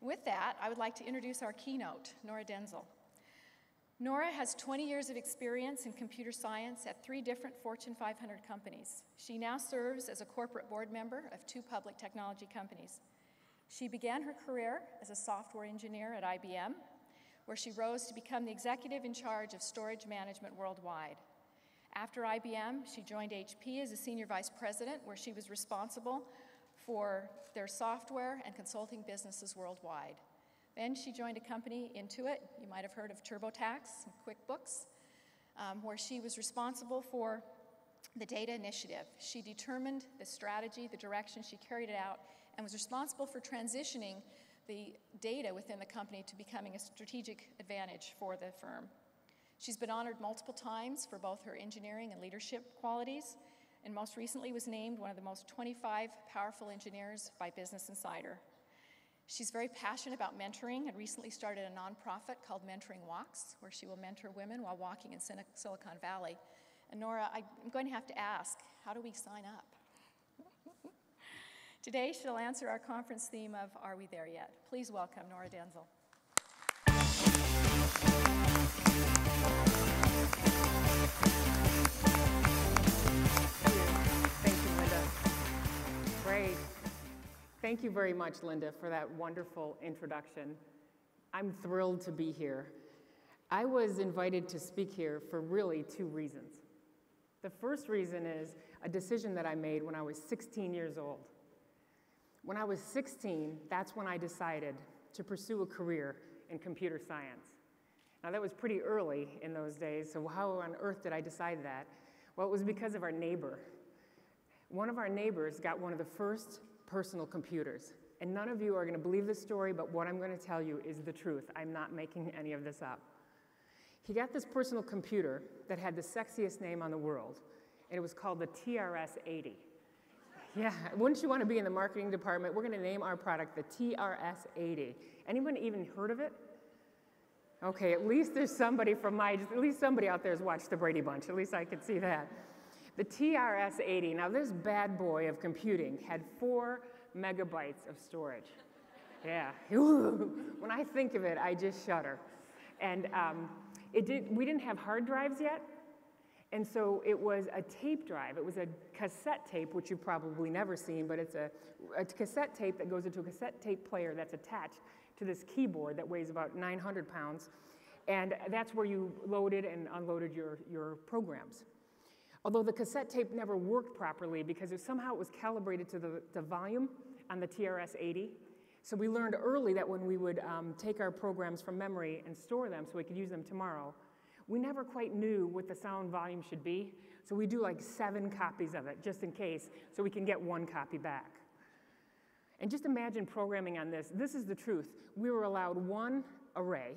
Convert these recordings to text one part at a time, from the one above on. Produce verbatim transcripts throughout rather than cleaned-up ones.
With that, I would like to introduce our keynote, Nora Denzel. Nora has twenty years of experience in computer science at three different Fortune five hundred companies. She now serves as a corporate board member of two public technology companies. She began her career as a software engineer at I B M, where she rose to become the executive in charge of storage management worldwide. After I B M, she joined H P as a senior vice president, where she was responsible for their software and consulting businesses worldwide. Then she joined a company, Intuit, you might have heard of TurboTax and QuickBooks, um, where she was responsible for the data initiative. She determined the strategy, the direction, she carried it out, and was responsible for transitioning the data within the company to becoming a strategic advantage for the firm. She's been honored multiple times for both her engineering and leadership qualities, and most recently was named one of the most twenty-five powerful engineers by Business Insider. She's very passionate about mentoring and recently started a nonprofit called Mentoring Walks, where she will mentor women while walking in Silicon Valley. And Nora, I'm going to have to ask, how do we sign up? Today, she'll answer our conference theme of Are We There Yet? Please welcome Nora Denzel. Thank you, Linda. Great. Thank you very much, Linda, for that wonderful introduction. I'm thrilled to be here. I was invited to speak here for really two reasons. The first reason is a decision that I made when I was sixteen years old. When I was sixteen, that's when I decided to pursue a career in computer science. Now, that was pretty early in those days, so how on earth did I decide that? Well, it was because of our neighbor. One of our neighbors got one of the first personal computers. And none of you are going to believe this story, but what I'm going to tell you is the truth. I'm not making any of this up. He got this personal computer that had the sexiest name on the world, and it was called the T R S eighty. Yeah, wouldn't you want to be in the marketing department? We're going to name our product the T R S eighty. Anyone even heard of it? Okay, at least there's somebody from my, at least somebody out there has watched the Brady Bunch. At least I could see that. The T R S eighty, now this bad boy of computing had four megabytes of storage. Yeah, when I think of it, I just shudder. And um, it did, we didn't have hard drives yet, and so it was a tape drive. It was a cassette tape, which you've probably never seen, but it's a, a cassette tape that goes into a cassette tape player that's attached to this keyboard that weighs about nine hundred pounds, and that's where you loaded and unloaded your, your programs. Although the cassette tape never worked properly because it, somehow it was calibrated to the, the volume on the T R S eighty. So we learned early that when we would um, take our programs from memory and store them so we could use them tomorrow, we never quite knew what the sound volume should be. So we do like seven copies of it just in case so we can get one copy back. And just imagine programming on this. This is the truth. We were allowed one array,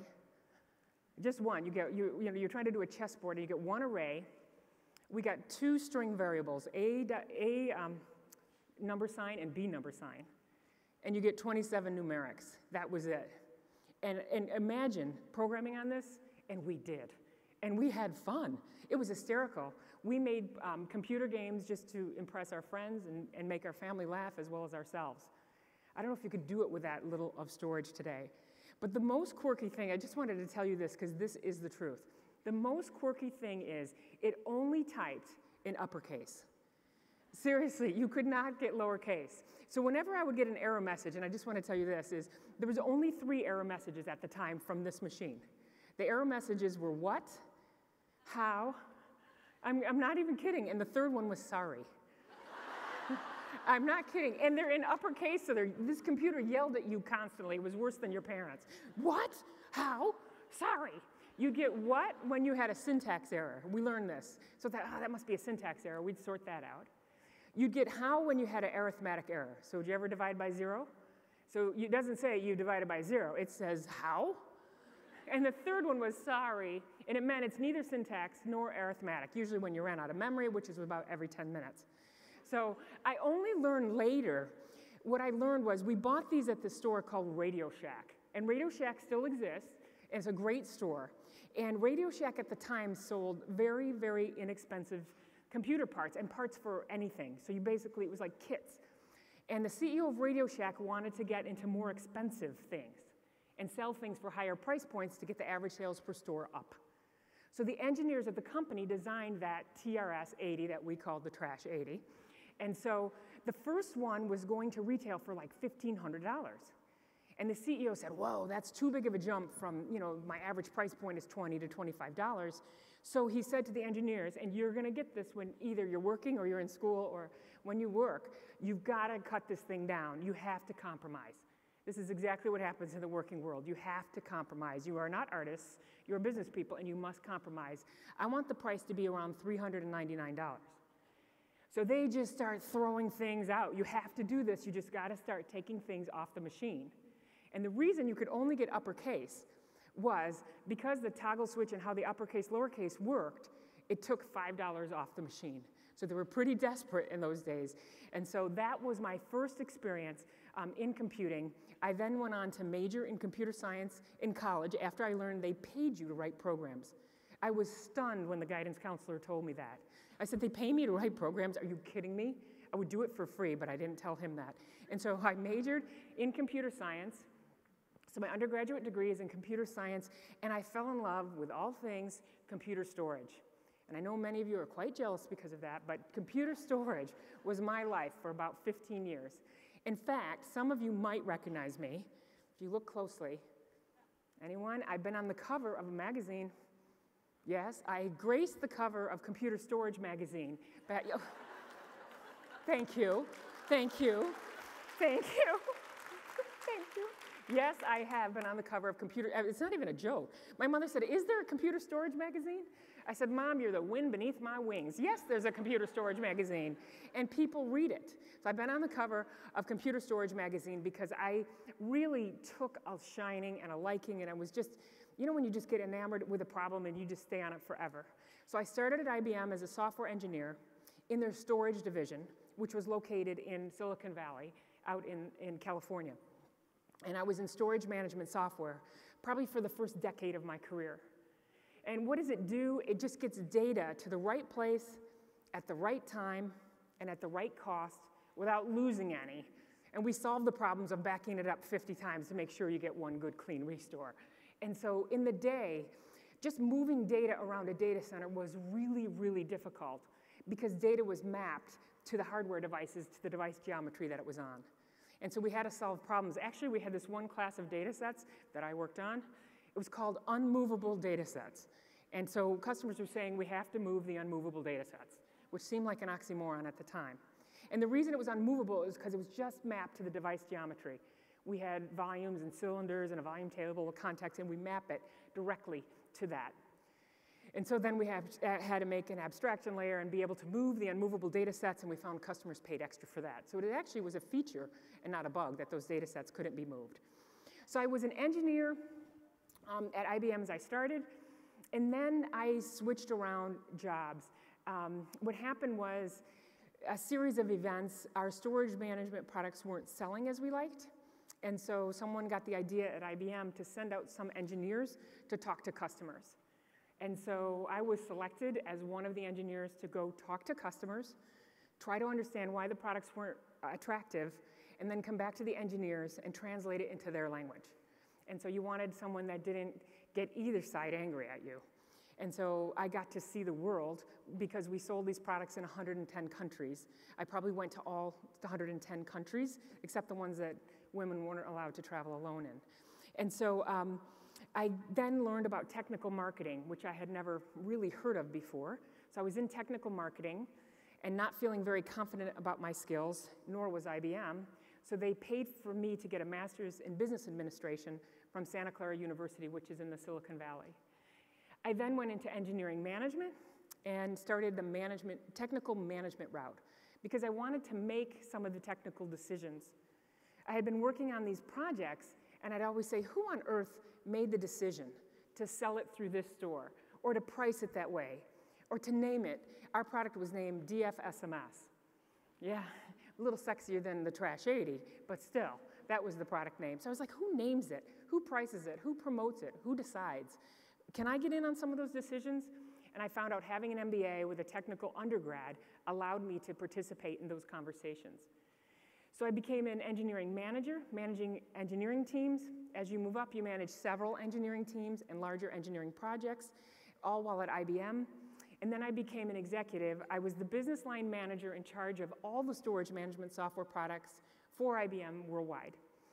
just one. You get, you, you know, you're trying to do a chessboard and you get one array. We got two string variables, A, A um, number sign and B number sign. And you get twenty-seven numerics. That was it. And, and imagine programming on this, and we did. And we had fun. It was hysterical. We made um, computer games just to impress our friends and, and make our family laugh as well as ourselves. I don't know if you could do it with that little of storage today. But the most quirky thing, I just wanted to tell you this because this is the truth. The most quirky thing is it only typed in uppercase. Seriously, you could not get lowercase. So whenever I would get an error message, and I just want to tell you this, is there was only three error messages at the time from this machine. The error messages were what, how, I'm, I'm not even kidding, and the third one was sorry. I'm not kidding, and they're in uppercase, so this computer yelled at you constantly. It was worse than your parents. What, how, sorry. You'd get what when you had a syntax error. We learned this. So that, oh, that must be a syntax error. We'd sort that out. You'd get how when you had an arithmetic error. So did you ever divide by zero? So it doesn't say you divided by zero. It says how. And the third one was sorry, and it meant it's neither syntax nor arithmetic, usually when you ran out of memory, which is about every ten minutes. So I only learned later, what I learned was we bought these at the store called Radio Shack. And Radio Shack still exists. It's a great store. And Radio Shack at the time sold very, very inexpensive computer parts and parts for anything. So you basically, it was like kits. And the C E O of Radio Shack wanted to get into more expensive things and sell things for higher price points to get the average sales per store up. So the engineers at the company designed that T R S eighty that we called the Trash eighty. And so the first one was going to retail for like fifteen hundred dollars. And the C E O said, whoa, that's too big of a jump from, you know, my average price point is twenty to twenty-five dollars. So he said to the engineers, and you're gonna get this when either you're working or you're in school or when you work, you've gotta cut this thing down. You have to compromise. This is exactly what happens in the working world. You have to compromise. You are not artists, you're business people, and you must compromise. I want the price to be around three hundred ninety-nine dollars. So they just start throwing things out. You have to do this. You just got to start taking things off the machine. And the reason you could only get uppercase was because the toggle switch and how the uppercase, lowercase worked, it took five dollars off the machine. So they were pretty desperate in those days. And so that was my first experience um, in computing. I then went on to major in computer science in college after I learned they paid you to write programs. I was stunned when the guidance counselor told me that. I said, they pay me to write programs? Are you kidding me? I would do it for free, but I didn't tell him that. And so I majored in computer science. So my undergraduate degree is in computer science, and I fell in love with all things computer storage. And I know many of you are quite jealous because of that, but computer storage was my life for about fifteen years. In fact, some of you might recognize me if you look closely. Anyone? I've been on the cover of a magazine. Yes, I graced the cover of Computer Storage magazine. But, thank you, thank you, thank you, thank you. Yes, I have been on the cover of Computer, it's not even a joke. My mother said, is there a Computer Storage magazine? I said, Mom, you're the wind beneath my wings. Yes, there's a Computer Storage magazine, and people read it. So I've been on the cover of Computer Storage magazine because I really took a shining and a liking, and I was just, you know when you just get enamored with a problem and you just stay on it forever. So I started at I B M as a software engineer in their storage division, which was located in Silicon Valley, out in, in California. And I was in storage management software, probably for the first decade of my career. And what does it do? It just gets data to the right place, at the right time, and at the right cost, without losing any. And we solve the problems of backing it up fifty times to make sure you get one good, clean restore. And so in the day, just moving data around a data center was really, really difficult because data was mapped to the hardware devices, to the device geometry that it was on. And so we had to solve problems. Actually, we had this one class of data sets that I worked on. It was called unmovable data sets. And so customers were saying we have to move the unmovable data sets, which seemed like an oxymoron at the time. And the reason it was unmovable is because it was just mapped to the device geometry. We had volumes and cylinders and a volume table of context, and we map it directly to that. And so then we have, uh, had to make an abstraction layer and be able to move the unmovable data sets, and we found customers paid extra for that. So it actually was a feature and not a bug that those data sets couldn't be moved. So I was an engineer um, at I B M as I started, and then I switched around jobs. Um, what happened was a series of events. Our storage management products weren't selling as we liked, and so someone got the idea at I B M to send out some engineers to talk to customers. And so I was selected as one of the engineers to go talk to customers, try to understand why the products weren't attractive, and then come back to the engineers and translate it into their language. And so you wanted someone that didn't get either side angry at you. And so I got to see the world because we sold these products in one hundred ten countries. I probably went to all one hundred ten countries, except the ones that women weren't allowed to travel alone in. And so um, I then learned about technical marketing, which I had never really heard of before. So I was in technical marketing and not feeling very confident about my skills, nor was I B M. So they paid for me to get a master's in business administration from Santa Clara University, which is in the Silicon Valley. I then went into engineering management and started the management, technical management route because I wanted to make some of the technical decisions. I had been working on these projects, and I'd always say, who on earth made the decision to sell it through this store, or to price it that way, or to name it? Our product was named D F S M S. Yeah, a little sexier than the Trash eighty, but still, that was the product name. So I was like, who names it? Who prices it? Who promotes it? Who decides? Can I get in on some of those decisions? And I found out having an M B A with a technical undergrad allowed me to participate in those conversations. So I became an engineering manager, managing engineering teams. As you move up, you manage several engineering teams and larger engineering projects, all while at I B M. And then I became an executive. I was the business line manager in charge of all the storage management software products for I B M worldwide.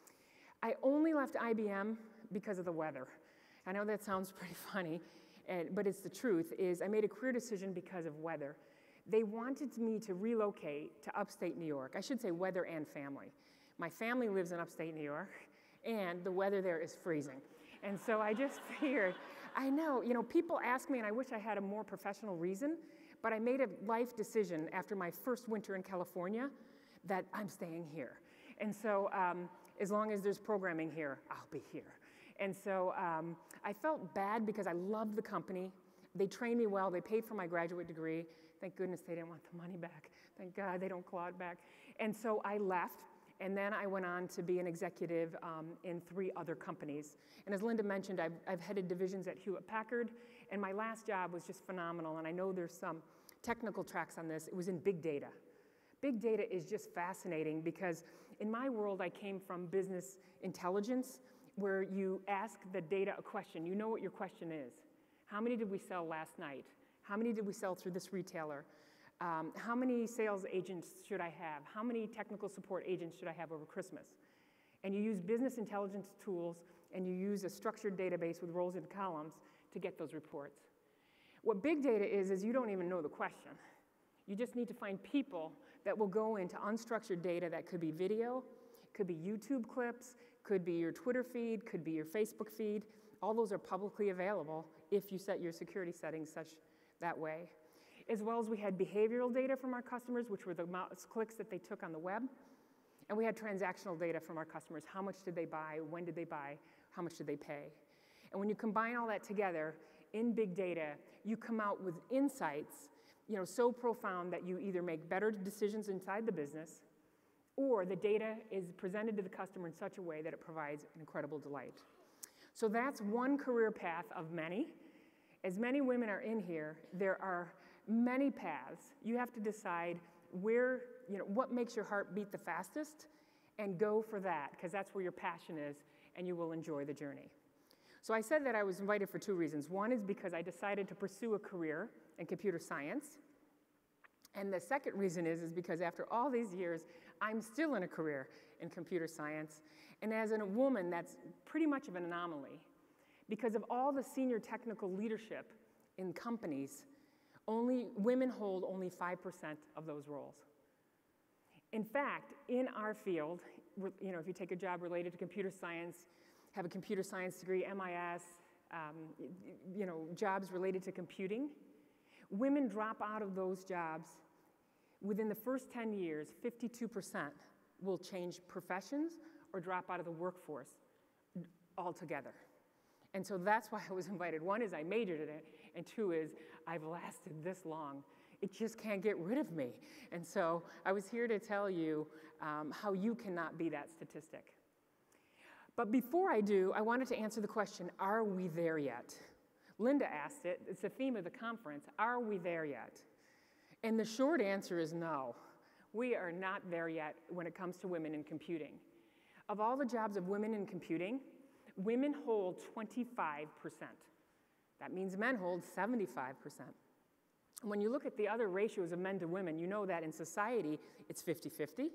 I only left I B M because of the weather. I know that sounds pretty funny, and, but it's the truth, is I made a career decision because of weather. They wanted me to relocate to upstate New York. I should say weather and family. My family lives in upstate New York, and the weather there is freezing. And so I just figured, I know, you know, people ask me, and I wish I had a more professional reason, but I made a life decision after my first winter in California that I'm staying here. And so um, as long as there's programming here, I'll be here. And so um, I felt bad because I loved the company. They trained me well. They paid for my graduate degree. Thank goodness they didn't want the money back. Thank God they don't claw it back. And so I left, and then I went on to be an executive um, in three other companies. And as Linda mentioned, I've, I've headed divisions at Hewlett-Packard, and my last job was just phenomenal. And I know there's some technical tracks on this. It was in big data. Big data is just fascinating because in my world, I came from business intelligence, where you ask the data a question. You know what your question is. How many did we sell last night? How many did we sell through this retailer? Um, how many sales agents should I have? How many technical support agents should I have over Christmas? And you use business intelligence tools, and you use a structured database with rows and columns to get those reports. What big data is, is you don't even know the question. You just need to find people that will go into unstructured data that could be video, could be YouTube clips, could be your Twitter feed, could be your Facebook feed. All those are publicly available if you set your security settings such that way. As well as we had behavioral data from our customers, which were the mouse clicks that they took on the web. And we had transactional data from our customers. How much did they buy? When did they buy? How much did they pay? And when you combine all that together in big data, you come out with insights, you know, so profound that you either make better decisions inside the business, or the data is presented to the customer in such a way that it provides an incredible delight. So that's one career path of many. As many women are in here, there are many paths. You have to decide where, you know, what makes your heart beat the fastest, and go for that, because that's where your passion is, and you will enjoy the journey. So I said that I was invited for two reasons. One is because I decided to pursue a career in computer science. And the second reason is, is because after all these years, I'm still in a career in computer science. And as a woman, that's pretty much of an anomaly. Because of all the senior technical leadership in companies, only women hold only five percent of those roles. In fact, in our field, you know, if you take a job related to computer science, have a computer science degree, M I S, um, you know, jobs related to computing, women drop out of those jobs. Within the first ten years, fifty-two percent will change professions or drop out of the workforce altogether. And so that's why I was invited. One is I majored in it, and two is I've lasted this long. It just can't get rid of me. And so I was here to tell you um, how you cannot be that statistic. But before I do, I wanted to answer the question, are we there yet? Linda asked it. It's the theme of the conference. Are we there yet? And the short answer is no. We are not there yet when it comes to women in computing. Of all the jobs of women in computing, women hold twenty-five percent. That means men hold seventy-five percent. When you look at the other ratios of men to women, you know that in society, it's fifty fifty.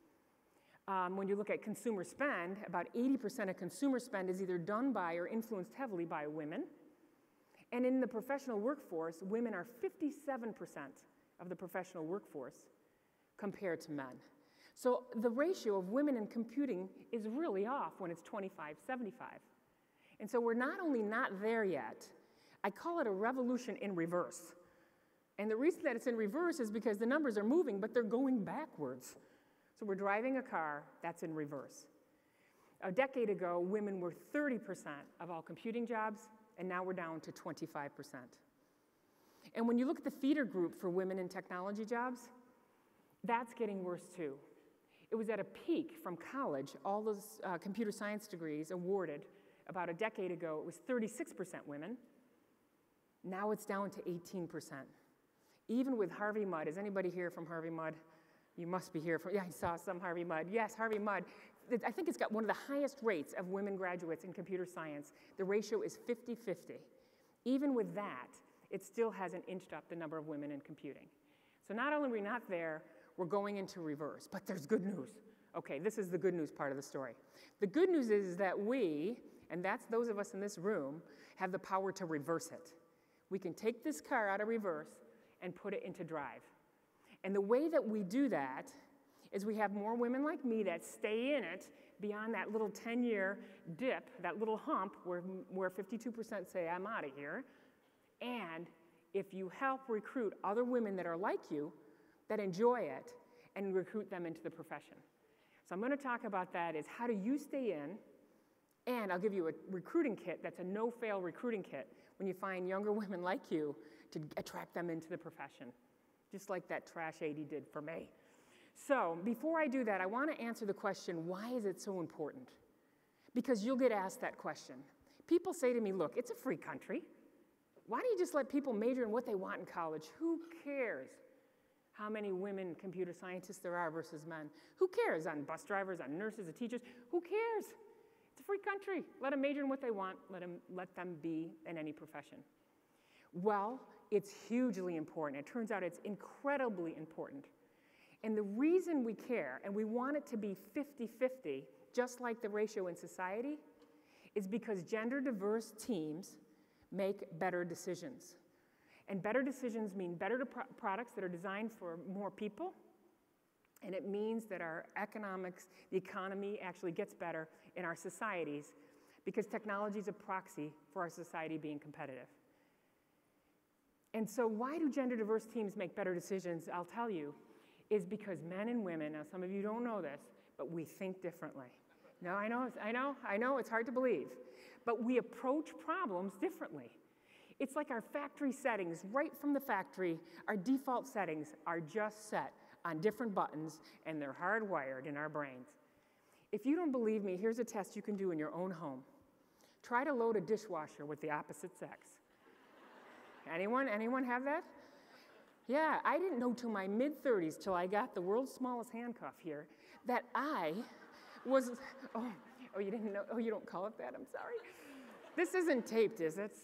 Um, when you look at consumer spend, about eighty percent of consumer spend is either done by or influenced heavily by women. And in the professional workforce, women are fifty-seven percent of the professional workforce compared to men. So the ratio of women in computing is really off when it's twenty-five seventy-five. And so we're not only not there yet, I call it a revolution in reverse. And the reason that it's in reverse is because the numbers are moving, but they're going backwards. So we're driving a car that's in reverse. A decade ago, women were thirty percent of all computing jobs, and now we're down to twenty-five percent. And when you look at the feeder group for women in technology jobs, that's getting worse too. It was at a peak from college, all those uh, computer science degrees awarded about a decade ago, it was thirty-six percent women. Now it's down to eighteen percent. Even with Harvey Mudd, is anybody here from Harvey Mudd? You must be here for, yeah, I saw some Harvey Mudd. Yes, Harvey Mudd. I think it's got one of the highest rates of women graduates in computer science. The ratio is fifty fifty. Even with that, it still hasn't inched up the number of women in computing. So not only are we not there, we're going into reverse, but there's good news. Okay, this is the good news part of the story. The good news is, is that we, and that's those of us in this room, have the power to reverse it. We can take this car out of reverse and put it into drive. And the way that we do that is we have more women like me that stay in it beyond that little ten-year dip, that little hump where, where fifty-two percent say, I'm out of here. And if you help recruit other women that are like you, that enjoy it, and recruit them into the profession. So I'm going to talk about that is how do you stay in, and I'll give you a recruiting kit that's a no-fail recruiting kit when you find younger women like you to attract them into the profession, just like that trash eighty did for me. So before I do that, I want to answer the question, why is it so important? Because you'll get asked that question. People say to me, look, it's a free country. Why don't you just let people major in what they want in college? Who cares how many women computer scientists there are versus men? Who cares on bus drivers, on nurses, on teachers? Who cares? It's a free country. Let them major in what they want. Let them, let them be in any profession. Well, it's hugely important. It turns out it's incredibly important. And the reason we care, and we want it to be fifty fifty, just like the ratio in society, is because gender-diverse teams make better decisions. And better decisions mean better pro products that are designed for more people, and it means that our economics, the economy actually gets better in our societies because technology is a proxy for our society being competitive. And so why do gender-diverse teams make better decisions? I'll tell you, is because men and women, now some of you don't know this, but we think differently. No, I know, I know, I know, it's hard to believe. But we approach problems differently. It's like our factory settings, right from the factory, our default settings are just set on different buttons, and they're hardwired in our brains. If you don't believe me, here's a test you can do in your own home. Try to load a dishwasher with the opposite sex. Anyone, anyone have that? Yeah, I didn't know till my mid thirties, till I got the world's smallest handcuff here, that I was, oh, oh, you didn't know, oh, you don't call it that, I'm sorry. This isn't taped, is it?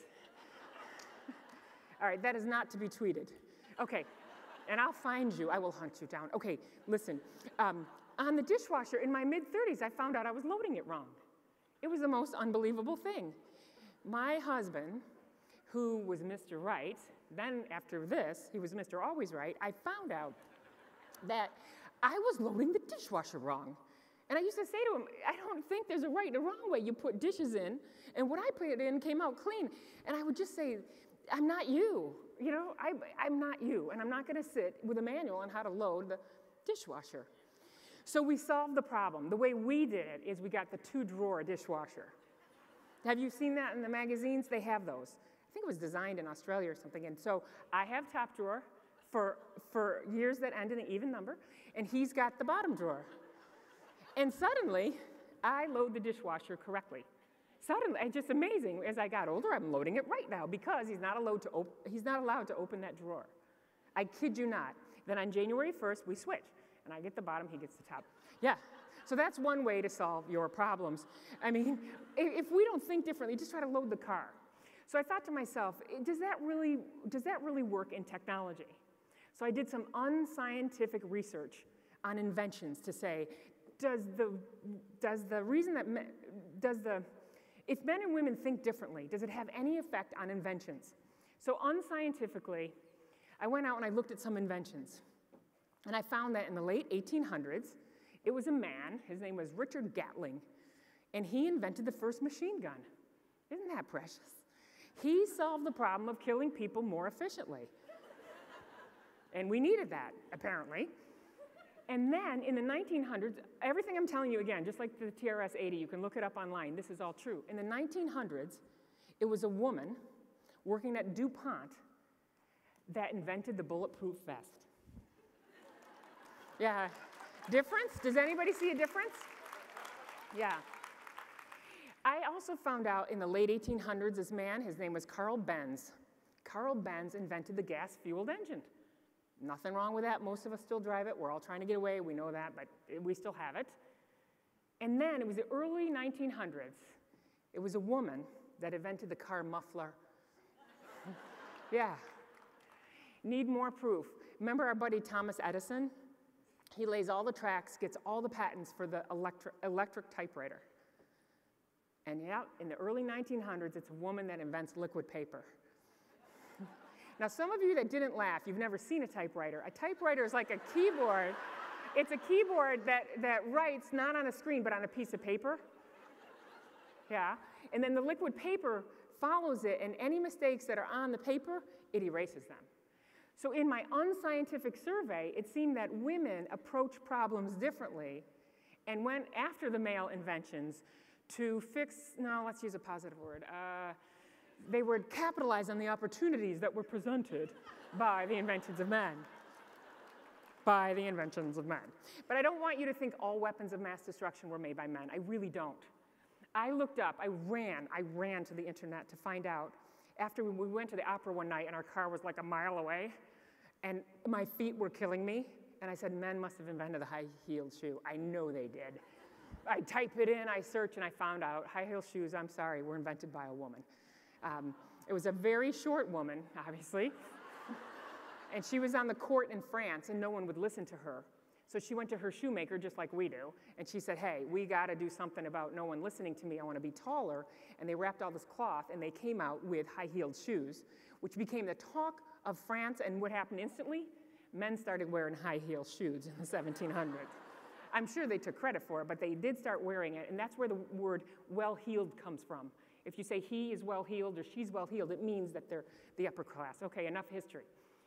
All right, that is not to be tweeted. Okay, and I'll find you, I will hunt you down. Okay, listen, um, on the dishwasher in my mid thirties, I found out I was loading it wrong. It was the most unbelievable thing. My husband, who was Mister Right, then after this, he was Mister Always Right, I found out that I was loading the dishwasher wrong. And I used to say to him, I don't think there's a right and a wrong way. You put dishes in, and what I put in came out clean. And I would just say, I'm not you. You know, I, I'm not you, and I'm not going to sit with a manual on how to load the dishwasher. So we solved the problem. The way we did it is we got the two-drawer dishwasher. Have you seen that in the magazines? They have those. I think it was designed in Australia or something. And so I have top drawer for, for years that end in an even number, and he's got the bottom drawer. And suddenly, I load the dishwasher correctly. Suddenly, it's just amazing. As I got older, I'm loading it right now because he's not allowed to, op he's not allowed to open that drawer. I kid you not. Then on January first, we switch. And I get the bottom, he gets the top. Yeah. So that's one way to solve your problems. I mean, if we don't think differently, just try to load the car. So I thought to myself, does that really, does that really work in technology? So I did some unscientific research on inventions to say, does the, does the reason that, me, does the, if men and women think differently, does it have any effect on inventions? So unscientifically, I went out and I looked at some inventions. And I found that in the late eighteen hundreds, it was a man, his name was Richard Gatling, and he invented the first machine gun. Isn't that precious? He solved the problem of killing people more efficiently. And we needed that, apparently. And then in the nineteen hundreds, everything I'm telling you again, just like the T R S eighty, you can look it up online, this is all true. In the nineteen hundreds, it was a woman working at DuPont that invented the bulletproof vest. Yeah, difference? Does anybody see a difference? Yeah. I also found out in the late eighteen hundreds, this man, his name was Carl Benz. Carl Benz invented the gas-fueled engine. Nothing wrong with that. Most of us still drive it. We're all trying to get away. We know that, but we still have it. And then it was the early nineteen hundreds. It was a woman that invented the car muffler. Yeah. Need more proof. Remember our buddy Thomas Edison? He lays all the tracks, gets all the patents for the electric, electric typewriter. And yeah, in the early nineteen hundreds, it's a woman that invents liquid paper. Now, some of you that didn't laugh, you've never seen a typewriter. A typewriter is like a keyboard. It's a keyboard that, that writes not on a screen, but on a piece of paper. Yeah. And then the liquid paper follows it, and any mistakes that are on the paper, it erases them. So in my unscientific survey, it seemed that women approach problems differently and went after the male inventions to fix, no, let's use a positive word. Uh, they would capitalize on the opportunities that were presented by the inventions of men. By the inventions of men. But I don't want you to think all weapons of mass destruction were made by men. I really don't. I looked up, I ran, I ran to the internet to find out. After we went to the opera one night and our car was like a mile away, and my feet were killing me, and I said, men must have invented the high-heeled shoe. I know they did. I type it in, I search, and I found out high-heel shoes, I'm sorry, were invented by a woman. Um, it was a very short woman, obviously, and she was on the court in France, and no one would listen to her. So she went to her shoemaker, just like we do, and she said, hey, we got to do something about no one listening to me. I want to be taller. And they wrapped all this cloth, and they came out with high-heeled shoes, which became the talk of France. And what happened instantly? Men started wearing high-heeled shoes in the seventeen hundreds. I'm sure they took credit for it, but they did start wearing it, and that's where the word well-heeled comes from. If you say he is well-heeled or she's well-heeled, it means that they're the upper class. Okay, enough history.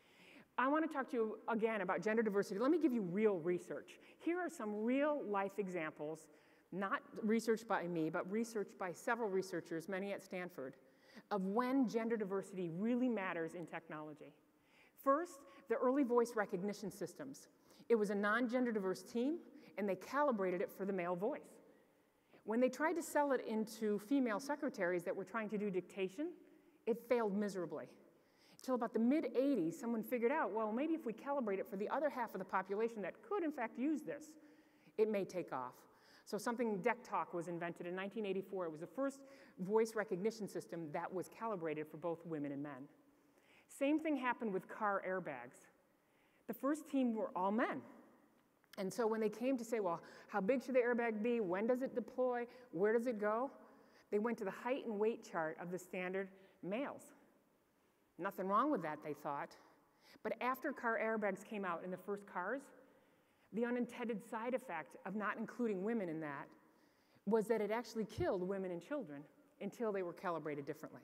I want to talk to you again about gender diversity. Let me give you real research. Here are some real-life examples, not researched by me, but researched by several researchers, many at Stanford, of when gender diversity really matters in technology. First, the early voice recognition systems. It was a non-gender diverse team, and they calibrated it for the male voice. When they tried to sell it into female secretaries that were trying to do dictation, it failed miserably. Until about the mid eighties, someone figured out, well, maybe if we calibrate it for the other half of the population that could, in fact, use this, it may take off. So something, Deck Talk, was invented in nineteen eighty-four. It was the first voice recognition system that was calibrated for both women and men. Same thing happened with car airbags. The first team were all men. And so when they came to say, well, how big should the airbag be? When does it deploy? Where does it go? They went to the height and weight chart of the standard males. Nothing wrong with that, they thought. But after car airbags came out in the first cars, the unintended side effect of not including women in that was that it actually killed women and children until they were calibrated differently.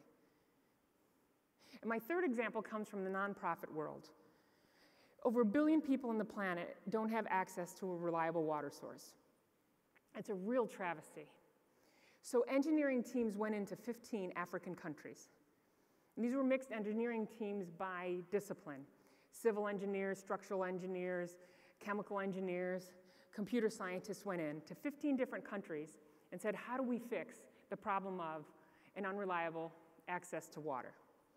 And my third example comes from the nonprofit world. Over a billion people on the planet don't have access to a reliable water source. It's a real travesty. So engineering teams went into fifteen African countries. And these were mixed engineering teams by discipline. Civil engineers, structural engineers, chemical engineers, computer scientists went in to fifteen different countries and said, how do we fix the problem of an unreliable access to water?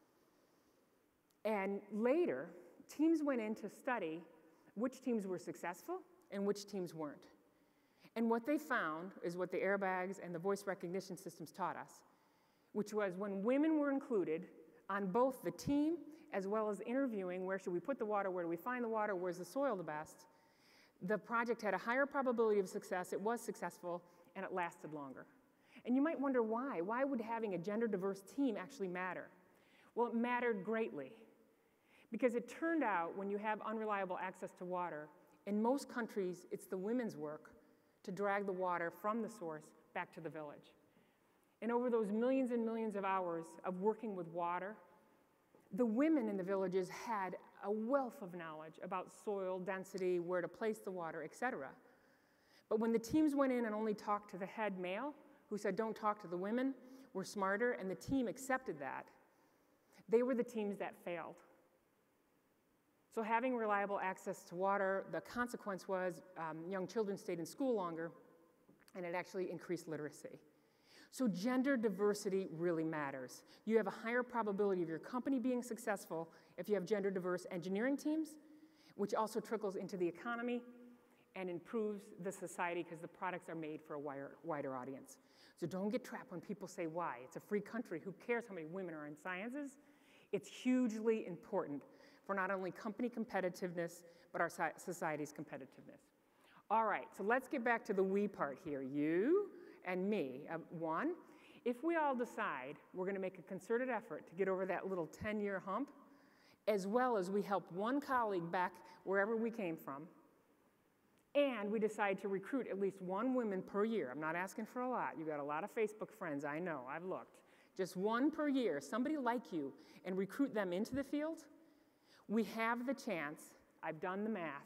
And later, teams went in to study which teams were successful and which teams weren't. And what they found is what the airbags and the voice recognition systems taught us, which was when women were included on both the team as well as interviewing where should we put the water, where do we find the water, where's the soil the best, the project had a higher probability of success, it was successful, and it lasted longer. And you might wonder why. Why would having a gender diverse team actually matter? Well, it mattered greatly. Because it turned out when you have unreliable access to water, in most countries, it's the women's work to drag the water from the source back to the village. And over those millions and millions of hours of working with water, the women in the villages had a wealth of knowledge about soil density, where to place the water, et cetera. But when the teams went in and only talked to the head male, who said, don't talk to the women, we're smarter, and the team accepted that, they were the teams that failed. So having reliable access to water, the consequence was um, young children stayed in school longer, and it actually increased literacy. So gender diversity really matters. You have a higher probability of your company being successful if you have gender diverse engineering teams, which also trickles into the economy and improves the society because the products are made for a wider, wider audience. So don't get trapped when people say why. It's a free country. Who cares how many women are in sciences? It's hugely important for not only company competitiveness, but our society's competitiveness. All right, so let's get back to the we part here, you and me. Uh, one, if we all decide we're going to make a concerted effort to get over that little ten-year hump, as well as we help one colleague back wherever we came from, and we decide to recruit at least one woman per year. I'm not asking for a lot. You got a lot of Facebook friends, I know, I've looked. Just one per year, somebody like you, and recruit them into the field, we have the chance, I've done the math,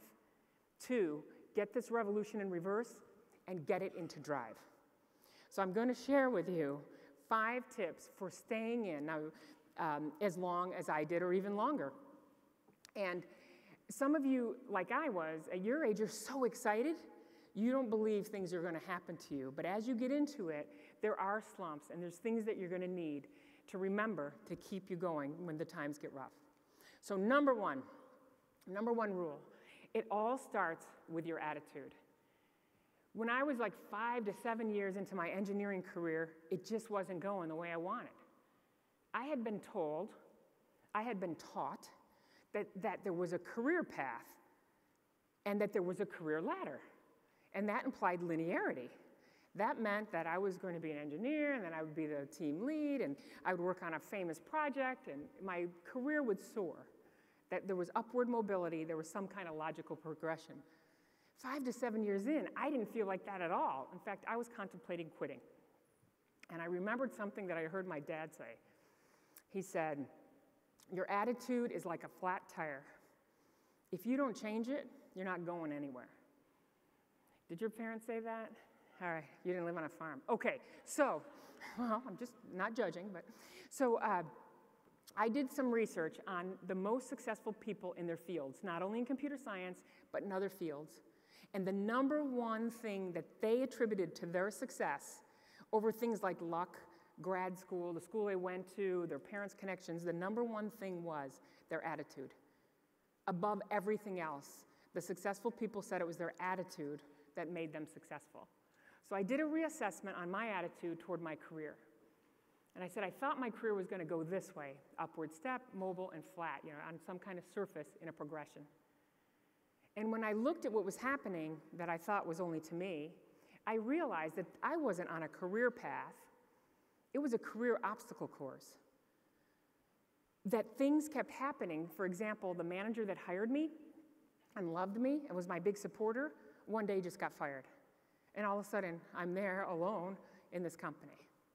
to get this revolution in reverse and get it into drive. So I'm going to share with you five tips for staying in now, um, as long as I did or even longer. And some of you, like I was, at your age, you're so excited, you don't believe things are going to happen to you. But as you get into it, there are slumps and there's things that you're going to need to remember to keep you going when the times get rough. So number one, number one rule, it all starts with your attitude. When I was like five to seven years into my engineering career, it just wasn't going the way I wanted. I had been told, I had been taught that, that there was a career path and that there was a career ladder. And that implied linearity. That meant that I was going to be an engineer, and then I would be the team lead, and I would work on a famous project, and my career would soar. That there was upward mobility, there was some kind of logical progression. Five to seven years in, I didn't feel like that at all. In fact, I was contemplating quitting. And I remembered something that I heard my dad say. He said, your attitude is like a flat tire. If you don't change it, you're not going anywhere. Did your parents say that? All right, you didn't live on a farm. Okay, so, well, I'm just not judging, but, so uh, I did some research on the most successful people in their fields, not only in computer science, but in other fields. And the number one thing that they attributed to their success over things like luck, grad school, the school they went to, their parents' connections, the number one thing was their attitude. Above everything else, the successful people said it was their attitude that made them successful. So I did a reassessment on my attitude toward my career. And I said I thought my career was going to go this way, upward step, mobile, and flat, you know, on some kind of surface in a progression. And when I looked at what was happening that I thought was only to me, I realized that I wasn't on a career path. It was a career obstacle course. That things kept happening. For example, the manager that hired me and loved me and was my big supporter, one day just got fired. And all of a sudden, I'm there alone in this company.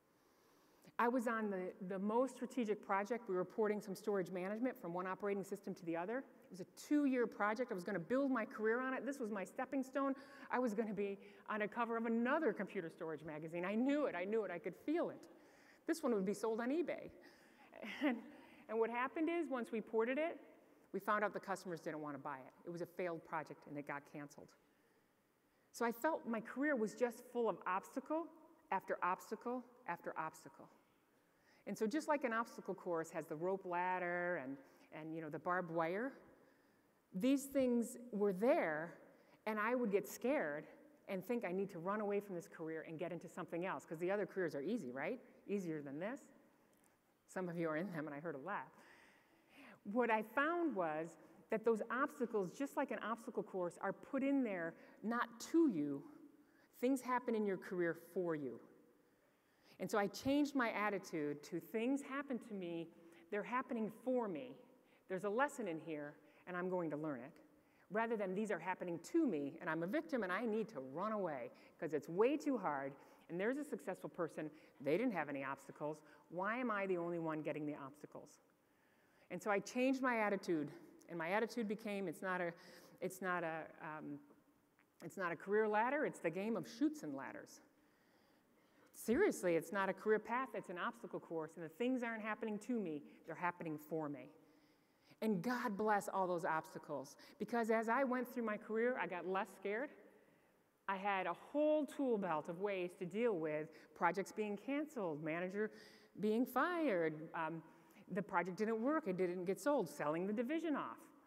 I was on the, the most strategic project. We were porting some storage management from one operating system to the other. It was a two-year project. I was going to build my career on it. This was my stepping stone. I was going to be on a cover of another computer storage magazine. I knew it. I knew it. I could feel it. This one would be sold on eBay. And, and what happened is, once we ported it, we found out the customers didn't want to buy it. It was a failed project, and it got canceled. So I felt my career was just full of obstacle after obstacle after obstacle. And so just like an obstacle course has the rope ladder and, and you know, the barbed wire, these things were there, and I would get scared and think I need to run away from this career and get into something else, because the other careers are easy, right? Easier than this. Some of you are in them, and I heard a laugh. What I found was that those obstacles, just like an obstacle course, are put in there not to you. Things happen in your career for you. And so I changed my attitude to things happen to me, they're happening for me. There's a lesson in here, and I'm going to learn it. Rather than these are happening to me, and I'm a victim, and I need to run away because it's way too hard, and there's a successful person, they didn't have any obstacles. Why am I the only one getting the obstacles? And so I changed my attitude, and my attitude became, it's not a, it's not a, um, it's not a career ladder, it's the game of chutes and ladders. Seriously, it's not a career path, it's an obstacle course, and the things aren't happening to me, they're happening for me. And God bless all those obstacles, because as I went through my career, I got less scared. I had a whole tool belt of ways to deal with projects being canceled, manager being fired, um, the project didn't work, it didn't get sold, selling the division off.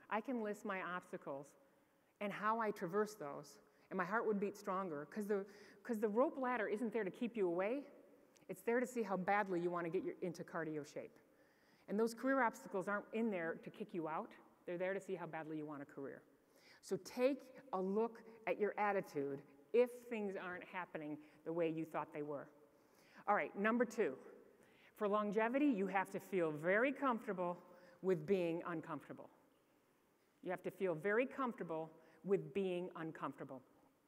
I can list my obstacles and how I traverse those, and my heart would beat stronger, because the, because the rope ladder isn't there to keep you away. It's there to see how badly you want to get your, into cardio shape. And those career obstacles aren't in there to kick you out. They're there to see how badly you want a career. So take a look at your attitude if things aren't happening the way you thought they were. All right, number two. For longevity, you have to feel very comfortable with being uncomfortable. You have to feel very comfortable with being uncomfortable.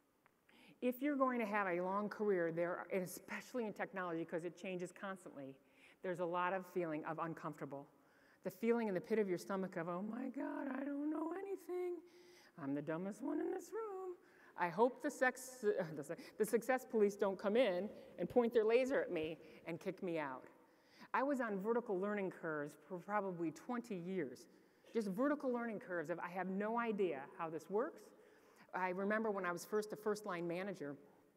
If you're going to have a long career, there are, and especially in technology because it changes constantly, there's a lot of feeling of uncomfortable. The feeling in the pit of your stomach of, oh my God, I don't know anything. I'm the dumbest one in this room. I hope the, sex, the success police don't come in and point their laser at me and kick me out. I was on vertical learning curves for probably twenty years. Just vertical learning curves of I have no idea how this works. I remember when I was first a first-line manager,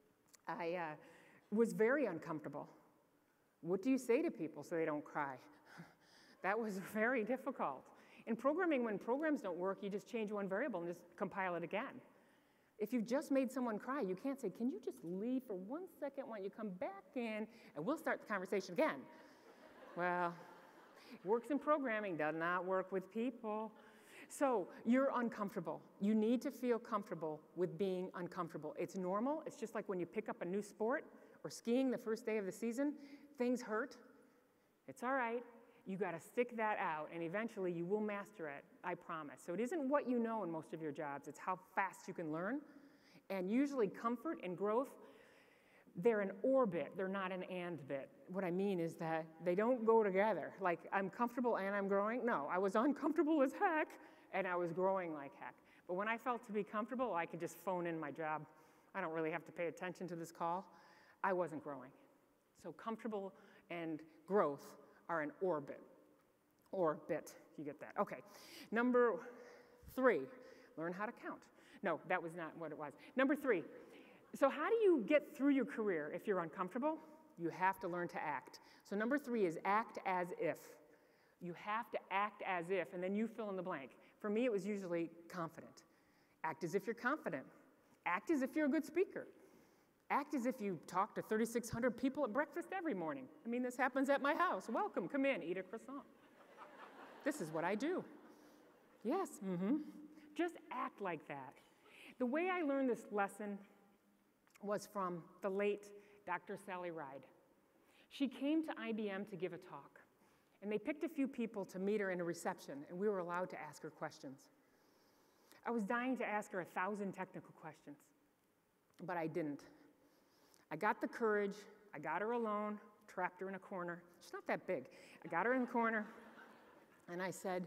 I uh, was very uncomfortable. What do you say to people so they don't cry? That was very difficult. In programming, when programs don't work, you just change one variable and just compile it again. If you've just made someone cry, you can't say, can you just leave for one second while you come back in, and we'll start the conversation again. Well, it works in programming, does not work with people. So you're uncomfortable. You need to feel comfortable with being uncomfortable. It's normal. It's just like when you pick up a new sport or skiing the first day of the season, things hurt. It's all right. You got to stick that out, and eventually you will master it, I promise. So it isn't what you know in most of your jobs. It's how fast you can learn. And usually comfort and growth, they're an or bit. They're not an and bit. What I mean is that they don't go together. Like, I'm comfortable and I'm growing. No, I was uncomfortable as heck, and I was growing like heck. But when I felt to be comfortable, I could just phone in my job. I don't really have to pay attention to this call. I wasn't growing. So comfortable and growth are an or bit. Or bit, you get that. Okay, number three, learn how to count. No, that was not what it was. Number three, so how do you get through your career if you're uncomfortable? You have to learn to act. So number three is act as if. You have to act as if, and then you fill in the blank. For me, it was usually confident. Act as if you're confident. Act as if you're a good speaker. Act as if you talk to thirty-six hundred people at breakfast every morning. I mean, this happens at my house. Welcome, come in, eat a croissant. This is what I do. Yes, mm-hmm. Just act like that. The way I learned this lesson was from the late Doctor Sally Ride. She came to I B M to give a talk, and they picked a few people to meet her in a reception, and we were allowed to ask her questions. I was dying to ask her a thousand technical questions, but I didn't. I got the courage, I got her alone, trapped her in a corner. She's not that big. I got her in the corner, and I said,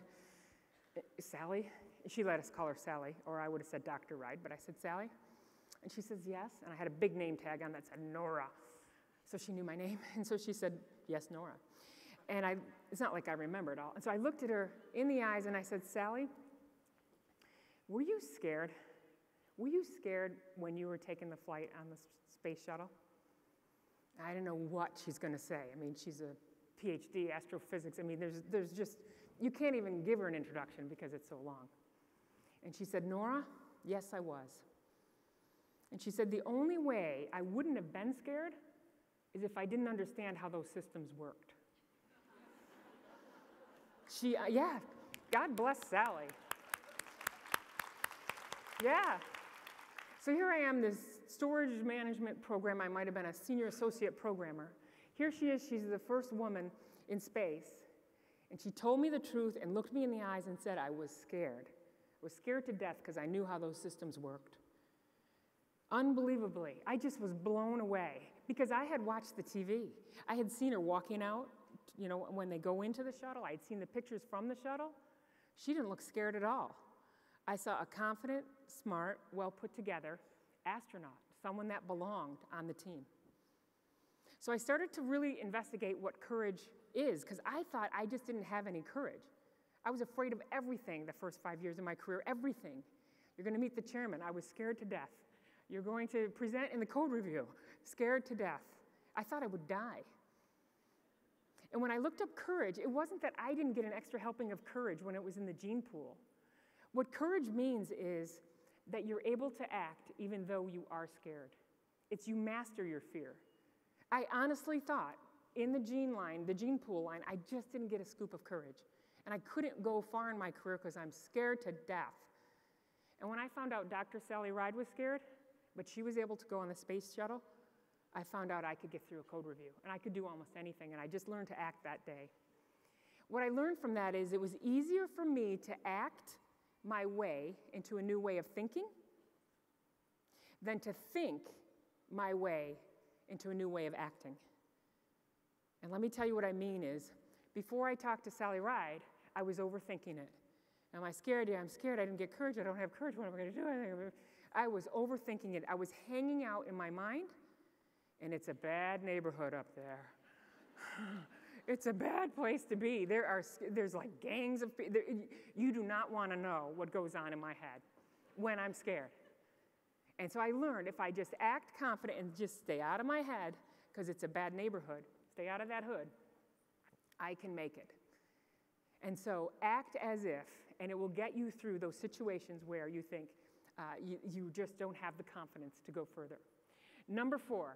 Sally, she let us call her Sally, or I would have said Doctor Ride, but I said, Sally? And she says, yes, and I had a big name tag on that said Nora. So she knew my name, and so she said, yes, Nora. And I, it's not like I remember it all. And so I looked at her in the eyes, and I said, Sally, were you scared? Were you scared when you were taking the flight on the space shuttle? I don't know what she's going to say. I mean, she's a P H D, astrophysics. I mean, there's, there's just, you can't even give her an introduction because it's so long. And she said, Nora, yes, I was. And she said, the only way I wouldn't have been scared is if I didn't understand how those systems worked. She, uh, yeah, God bless Sally. Yeah. So here I am, this storage management program. I might have been a senior associate programmer. Here she is. She's the first woman in space. And she told me the truth and looked me in the eyes and said, I was scared. I was scared to death because I knew how those systems worked. Unbelievably, I just was blown away because I had watched the T V. I had seen her walking out, you know, when they go into the shuttle. I had seen the pictures from the shuttle. She didn't look scared at all. I saw a confident, smart, well put together astronaut, someone that belonged on the team. So I started to really investigate what courage is because I thought I just didn't have any courage. I was afraid of everything the first five years of my career, everything. You're going to meet the chairman. I was scared to death. You're going to present in the code review, scared to death. I thought I would die. And when I looked up courage, it wasn't that I didn't get an extra helping of courage when it was in the gene pool. What courage means is that you're able to act even though you are scared. It's you master your fear. I honestly thought in the gene line, the gene pool line, I just didn't get a scoop of courage. And I couldn't go far in my career because I'm scared to death. And when I found out Doctor Sally Ride was scared, but she was able to go on the space shuttle, I found out I could get through a code review. And I could do almost anything. And I just learned to act that day. What I learned from that is it was easier for me to act my way into a new way of thinking than to think my way into a new way of acting. And let me tell you what I mean is, before I talked to Sally Ride, I was overthinking it. Am I scared? Yeah, I'm scared. I didn't get courage. I don't have courage. What am I going to do? I was overthinking it. I was hanging out in my mind, and it's a bad neighborhood up there. It's a bad place to be. There are, there's like gangs of people. You do not want to know what goes on in my head when I'm scared. And so I learned if I just act confident and just stay out of my head, because it's a bad neighborhood, stay out of that hood, I can make it. And so act as if, and it will get you through those situations where you think uh, you, you just don't have the confidence to go further. Number four,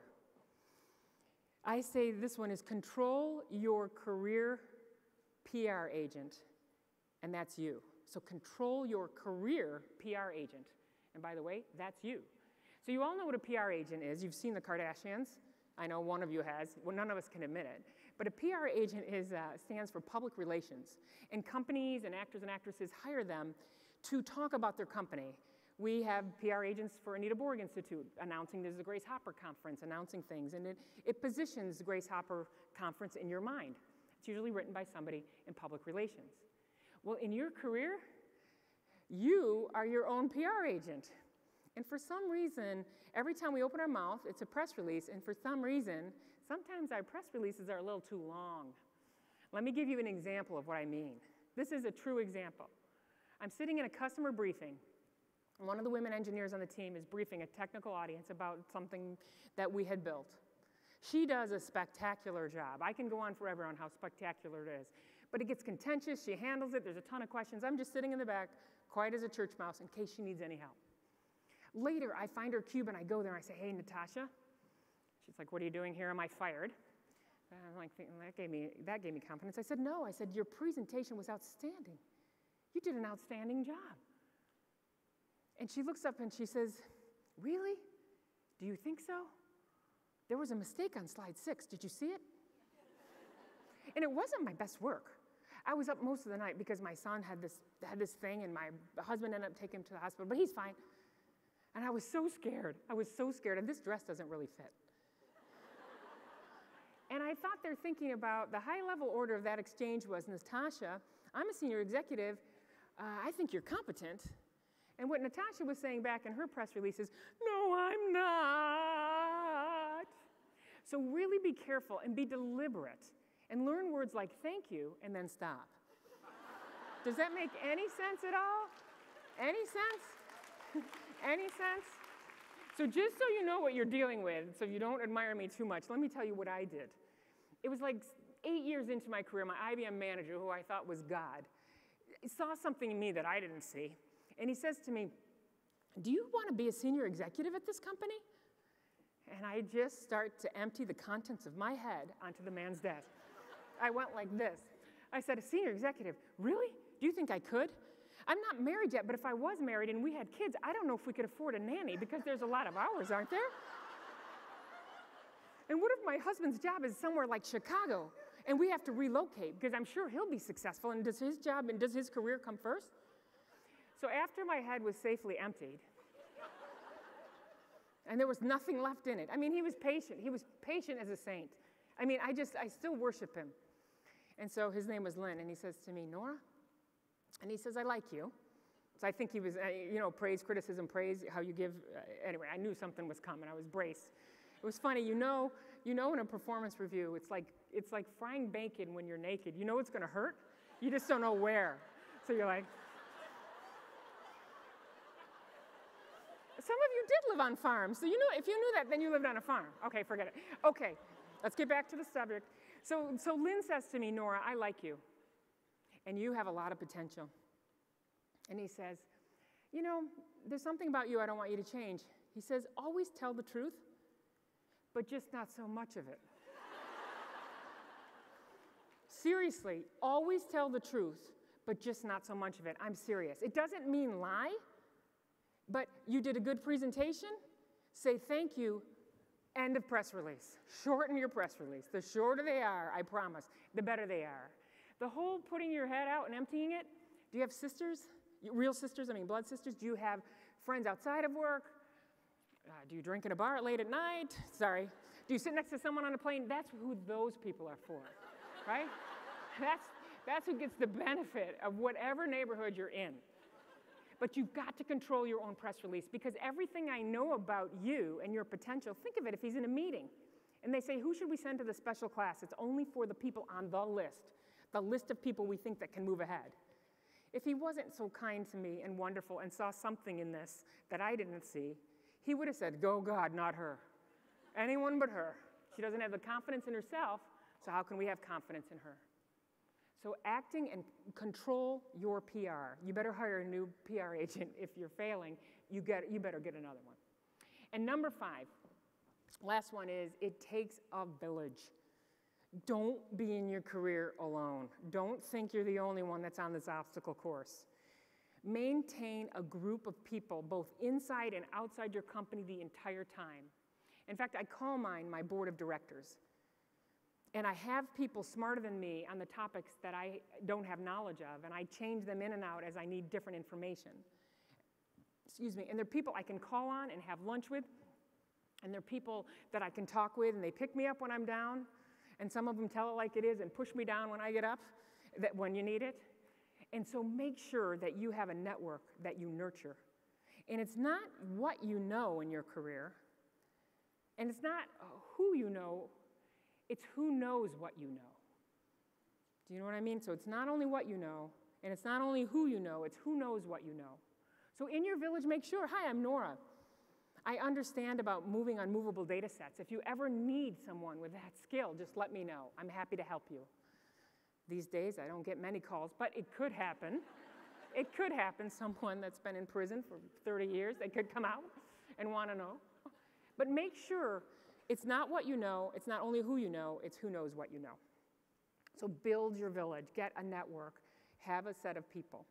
I say this one is control your career P R agent, and that's you. So control your career P R agent. And by the way, that's you. So you all know what a P R agent is. You've seen the Kardashians. I know one of you has. Well, none of us can admit it. But a P R agent is, uh, stands for public relations. And companies and actors and actresses hire them to talk about their company. We have P R agents for Anita Borg Institute, announcing there's a Grace Hopper conference, announcing things. And it, it positions the Grace Hopper conference in your mind. It's usually written by somebody in public relations. Well, in your career, you are your own P R agent. And for some reason, every time we open our mouth, it's a press release. And for some reason, sometimes our press releases are a little too long. Let me give you an example of what I mean. This is a true example. I'm sitting in a customer briefing. One of the women engineers on the team is briefing a technical audience about something that we had built. She does a spectacular job. I can go on forever on how spectacular it is. But it gets contentious. She handles it. There's a ton of questions. I'm just sitting in the back, quiet as a church mouse, in case she needs any help. Later, I find her cube, and I go there, and I say, hey, Natasha. She's like, what are you doing here? Am I fired? And I'm like, thinking, that gave me, that gave me confidence. I said, no. I said, your presentation was outstanding. You did an outstanding job. And she looks up, and she says, really? Do you think so? There was a mistake on slide six. Did you see it? And it wasn't my best work. I was up most of the night because my son had this, had this thing, and my husband ended up taking him to the hospital, but he's fine. And I was so scared. I was so scared, and this dress doesn't really fit. And I thought they're thinking about the high-level order of that exchange was, Natasha, I'm a senior executive. Uh, I think you're competent. And what Natasha was saying back in her press release is, no, I'm not. So really be careful and be deliberate and learn words like thank you and then stop. Does that make any sense at all? Any sense? Any sense? So just so you know what you're dealing with, so you don't admire me too much, let me tell you what I did. It was like eight years into my career, my I B M manager, who I thought was God, saw something in me that I didn't see. And he says to me, do you want to be a senior executive at this company? And I just start to empty the contents of my head onto the man's desk. I went like this. I said, a senior executive, really? Do you think I could? I'm not married yet, but if I was married and we had kids, I don't know if we could afford a nanny because there's a lot of hours, aren't there? And what if my husband's job is somewhere like Chicago and we have to relocate because I'm sure he'll be successful, and does his job and does his career come first? So after my head was safely emptied, and there was nothing left in it. I mean, he was patient. He was patient as a saint. I mean, I just, I still worship him. And so his name was Lynn, and he says to me, Nora, and he says, I like you. So I think he was, uh, you know, praise, criticism, praise, how you give. Uh, anyway, I knew something was coming. I was braced. It was funny. You know, you know in a performance review, it's like, it's like frying bacon when you're naked. You know it's going to hurt. You just don't know where. So you're like. Some of you did live on farms. So you know, if you knew that, then you lived on a farm. Okay, forget it. Okay, let's get back to the subject. So, so Lynn says to me, Nora, I like you. And you have a lot of potential. And he says, you know, there's something about you I don't want you to change. He says, always tell the truth, but just not so much of it. Seriously, always tell the truth, but just not so much of it. I'm serious. It doesn't mean lie, but you did a good presentation, say thank you, end of press release. Shorten your press release. The shorter they are, I promise, the better they are. The whole putting your head out and emptying it, do you have sisters? Real sisters, I mean blood sisters? Do you have friends outside of work? Uh, do you drink in a bar late at night? Sorry. Do you sit next to someone on a plane? That's who those people are for, right? That's, that's who gets the benefit of whatever neighborhood you're in. But you've got to control your own press release, because everything I know about you and your potential, think of it if he's in a meeting and they say, who should we send to the special class? It's only for the people on the list, the list of people we think that can move ahead. If he wasn't so kind to me and wonderful and saw something in this that I didn't see, he would have said, go God, not her. Anyone but her. She doesn't have the confidence in herself, so how can we have confidence in her? So acting and control your P R. You better hire a new P R agent if you're failing. You, get, you better get another one. And number five, last one is, it takes a village. Don't be in your career alone. Don't think you're the only one that's on this obstacle course. Maintain a group of people, both inside and outside your company, the entire time. In fact, I call mine my board of directors. And I have people smarter than me on the topics that I don't have knowledge of, and I change them in and out as I need different information. Excuse me. And they're people I can call on and have lunch with, and they're people that I can talk with, and they pick me up when I'm down, and some of them tell it like it is and push me down when I get up, that when you need it. And so make sure that you have a network that you nurture. And it's not what you know in your career, and it's not who you know, it's who knows what you know. Do you know what I mean? So it's not only what you know, and it's not only who you know, it's who knows what you know. So in your village, make sure, hi, I'm Nora. I understand about moving unmovable data sets. If you ever need someone with that skill, just let me know. I'm happy to help you. These days, I don't get many calls, but it could happen. It could happen, someone that's been in prison for thirty years, they could come out and want to know. But make sure it's not what you know, it's not only who you know, it's who knows what you know. So build your village, get a network, have a set of people.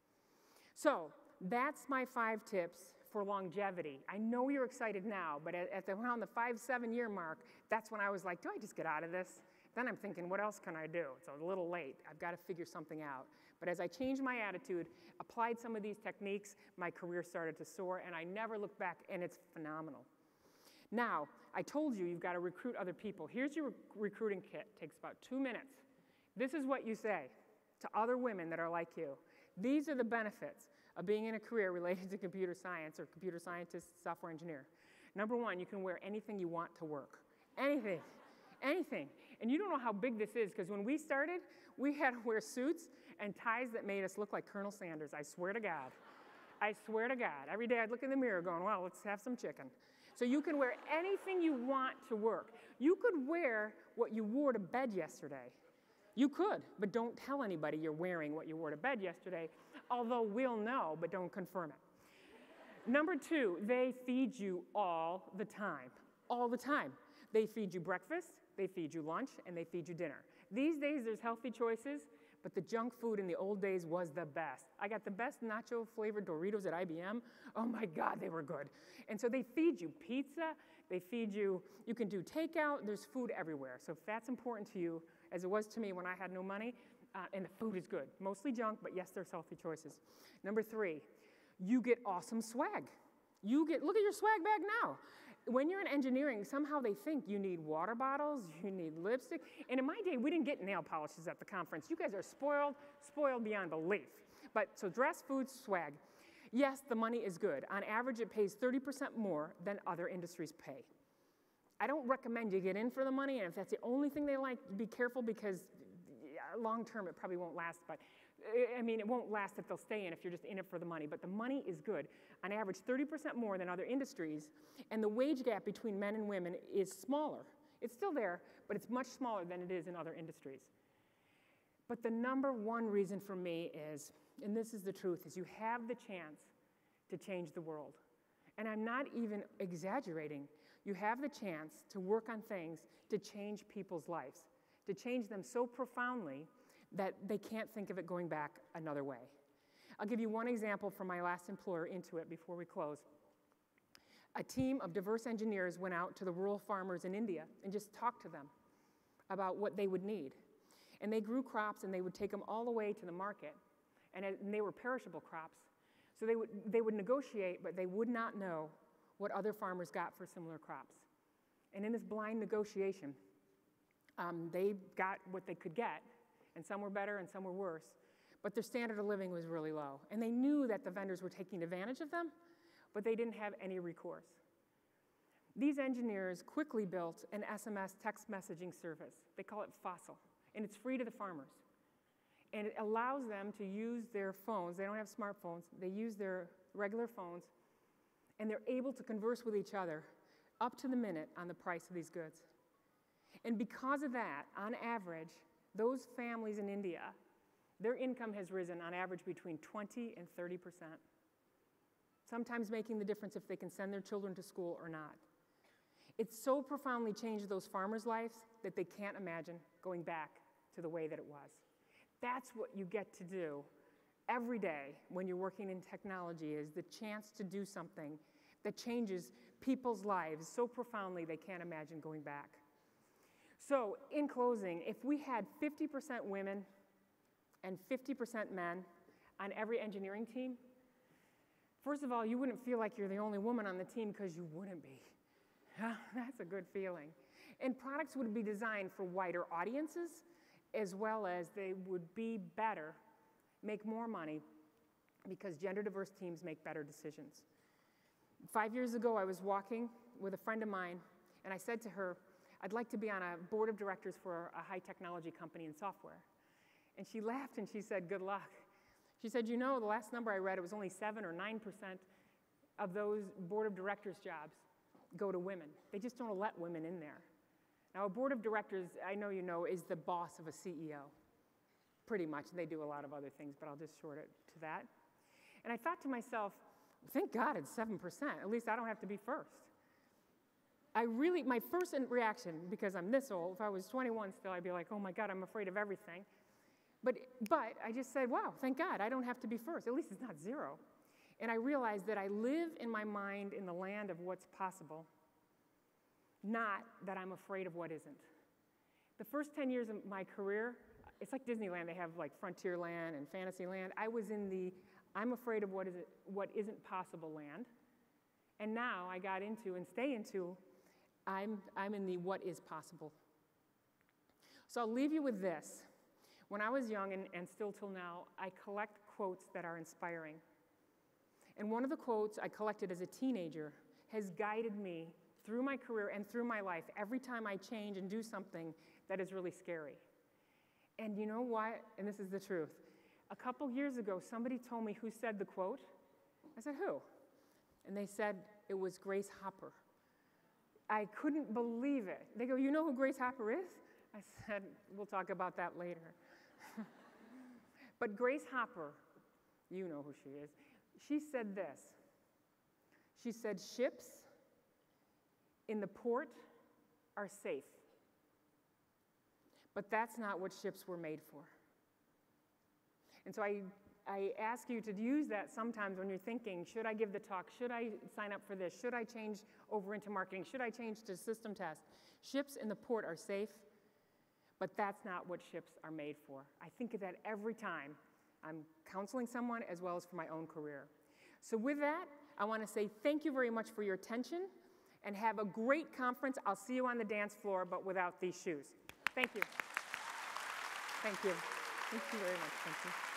So that's my five tips for longevity. I know you're excited now, but at, at the, around the five, seven year mark, that's when I was like, do I just get out of this? Then I'm thinking, what else can I do? It's a little late. I've got to figure something out. But as I changed my attitude, applied some of these techniques, my career started to soar, and I never looked back, and it's phenomenal. Now, I told you you've got to recruit other people. Here's your recruiting kit. It takes about two minutes. This is what you say to other women that are like you. These are the benefits of being in a career related to computer science or computer scientist, software engineer. Number one, you can wear anything you want to work. Anything. Anything. And you don't know how big this is, because when we started, we had to wear suits and ties that made us look like Colonel Sanders. I swear to God. I swear to God. Every day I'd look in the mirror going, well, let's have some chicken. So you can wear anything you want to work. You could wear what you wore to bed yesterday. You could, but don't tell anybody you're wearing what you wore to bed yesterday, although we'll know, but don't confirm it. Number two, they feed you all the time. All the time. They feed you breakfast, they feed you lunch, and they feed you dinner. These days, there's healthy choices, but the junk food in the old days was the best. I got the best nacho-flavored Doritos at I B M. Oh my God, they were good. And so they feed you pizza, they feed you, you can do takeout, there's food everywhere. So if that's important to you, as it was to me when I had no money, uh, and the food is good. Mostly junk, but yes, there's healthy choices. Number three, you get awesome swag. You get, look at your swag bag now. When you're in engineering, somehow they think you need water bottles, you need lipstick. And in my day, we didn't get nail polishes at the conference. You guys are spoiled, spoiled beyond belief. But so dress, food, swag. Yes, the money is good. On average, it pays thirty percent more than other industries pay. I don't recommend you get in for the money, and if that's the only thing they like, be careful, because long term, it probably won't last. But I mean, it won't last if they'll stay in if you're just in it for the money. But the money is good. On average, thirty percent more than other industries. And the wage gap between men and women is smaller. It's still there, but it's much smaller than it is in other industries. But the number one reason for me is, and this is the truth, is you have the chance to change the world. And I'm not even exaggerating. You have the chance to work on things to change people's lives, to change them so profoundly that they can't think of it going back another way. I'll give you one example from my last employer, Intuit, before we close. A team of diverse engineers went out to the rural farmers in India and just talked to them about what they would need. And they grew crops, and they would take them all the way to the market, and, it, and they were perishable crops. So they would, they would negotiate, but they would not know what other farmers got for similar crops. And in this blind negotiation, um, they got what they could get, and some were better and some were worse, but their standard of living was really low. And they knew that the vendors were taking advantage of them, but they didn't have any recourse. These engineers quickly built an S M S text messaging service. They call it Fossil, and it's free to the farmers. And it allows them to use their phones. They don't have smartphones. They use their regular phones, and they're able to converse with each other up to the minute on the price of these goods. And because of that, on average, those families in India, their income has risen on average between twenty and thirty percent, sometimes making the difference if they can send their children to school or not. It's so profoundly changed those farmers' lives that they can't imagine going back to the way that it was. That's what you get to do every day when you're working in technology, is the chance to do something that changes people's lives so profoundly they can't imagine going back. So in closing, if we had fifty percent women and fifty percent men on every engineering team, first of all, you wouldn't feel like you're the only woman on the team, because you wouldn't be. That's a good feeling. And products would be designed for wider audiences, as well as they would be better, make more money, because gender-diverse teams make better decisions. Five years ago, I was walking with a friend of mine, and I said to her, I'd like to be on a board of directors for a high-technology company in software. And she laughed, and she said, good luck. She said, you know, the last number I read, it was only seven or nine percent of those board of directors jobs go to women. They just don't let women in there. Now, a board of directors, I know you know, is the boss of a C E O, pretty much. They do a lot of other things, but I'll just short it to that. And I thought to myself, thank God it's seven percent. At least I don't have to be first. I really, my first reaction, because I'm this old, if I was twenty-one still, I'd be like, oh my God, I'm afraid of everything. But, but I just said, wow, thank God, I don't have to be first. At least it's not zero. And I realized that I live in my mind in the land of what's possible, not that I'm afraid of what isn't. The first ten years of my career, it's like Disneyland. They have like Frontierland and Fantasyland. I was in the I'm afraid of what, is it, what isn't possible land. And now I got into and stay into I'm, I'm in the what is possible. So I'll leave you with this. When I was young, and, and still till now, I collect quotes that are inspiring. And one of the quotes I collected as a teenager has guided me through my career and through my life every time I change and do something that is really scary. And you know what? And this is the truth. A couple years ago, somebody told me who said the quote. I said, who? And they said it was Grace Hopper. I couldn't believe it. They go, you know who Grace Hopper is? I said, we'll talk about that later. But Grace Hopper, you know who she is, she said this. She said, ships in the port are safe, but that's not what ships were made for. And so I, I ask you to use that sometimes when you're thinking, should I give the talk? Should I sign up for this? Should I change over into marketing? Should I change to system test? Ships in the port are safe, but that's not what ships are made for. I think of that every time I'm counseling someone, as well as for my own career. So with that, I want to say thank you very much for your attention, and have a great conference. I'll see you on the dance floor, but without these shoes. Thank you. Thank you. Thank you very much. Thank you.